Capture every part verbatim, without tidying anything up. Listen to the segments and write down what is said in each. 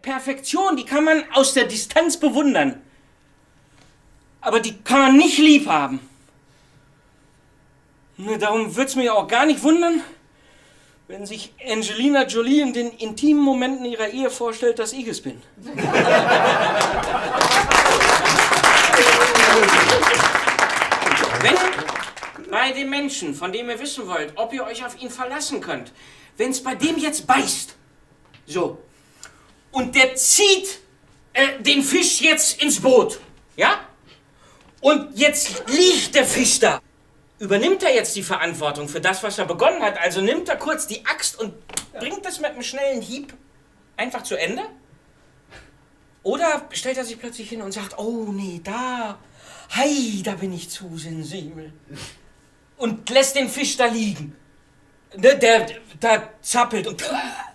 Perfektion, die kann man aus der Distanz bewundern. Aber die kann man nicht lieb haben. Darum würde es mich auch gar nicht wundern, wenn sich Angelina Jolie in den intimen Momenten ihrer Ehe vorstellt, dass ich es bin. Wenn bei dem Menschen, von dem ihr wissen wollt, ob ihr euch auf ihn verlassen könnt, wenn es bei dem jetzt beißt, so, und der zieht äh, den Fisch jetzt ins Boot, ja? Und jetzt liegt der Fisch da. Übernimmt er jetzt die Verantwortung für das, was er begonnen hat? Also nimmt er kurz die Axt und bringt das mit einem schnellen Hieb einfach zu Ende? Oder stellt er sich plötzlich hin und sagt, oh nee, da, hei, da bin ich zu sensibel. Und lässt den Fisch da liegen. Der, der, der zappelt und...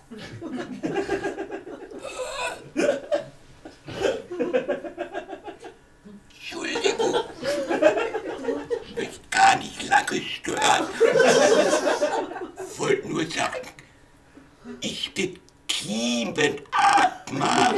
Entschuldigung. Ich möchte gar nicht lange stören. Ich wollte nur sagen, ich bin Kiemenatmer.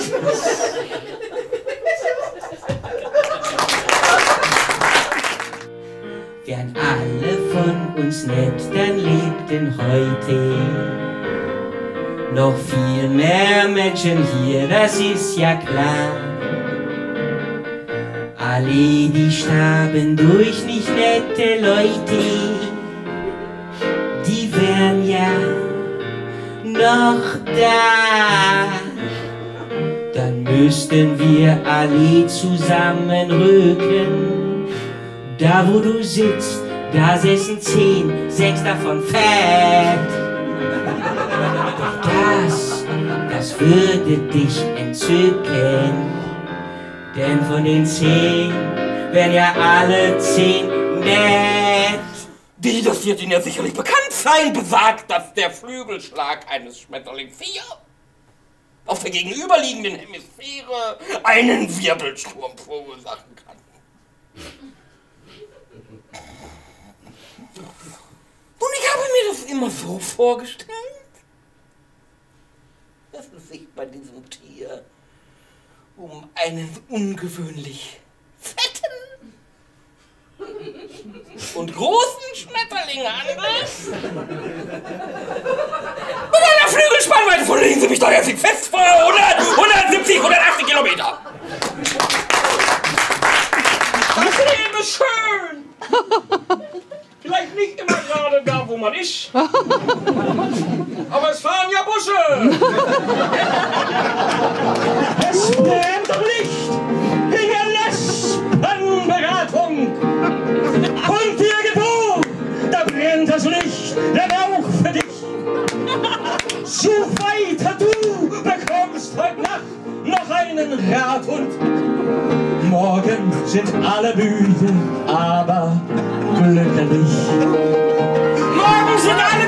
Wären alle von uns nett, dann lebten heute noch viel mehr Menschen hier, das ist ja klar. Alle, die starben durch nicht nette Leute, die wären ja noch da. Dann müssten wir alle zusammenrücken. Da wo du sitzt, da säßen zehn, sechs davon fett. Doch das, das würde dich entzücken. Denn von den zehn wären ja alle zehn nett. Die, das wird Ihnen ja sicherlich bekannt sein, besagt, dass der Flügelschlag eines Schmetterlings vier auf der gegenüberliegenden Hemisphäre einen Wirbelsturm verursachen kann. Und ich habe mir das immer so vorgestellt, dass es sich bei diesem Tier um einen ungewöhnlich fetten und großen Schmetterling handelt. Mit einer Flügelspannweite von, legen Sie mich doch jetzt nicht fest, vor hundert, hundertsiebzig, hundertachtzig Kilometer. Das Leben ist schön. Vielleicht nicht immer gerade da, wo man ist. Aber es fahren ja Busse. Es brennt Licht in der Lesbenberatung. Und irgendwo, da brennt das Licht, der Rauch für dich. So weiter, du bekommst heute Nacht noch einen Radhund. Morgen sind alle müde, aber glücklich. Morgen sind alle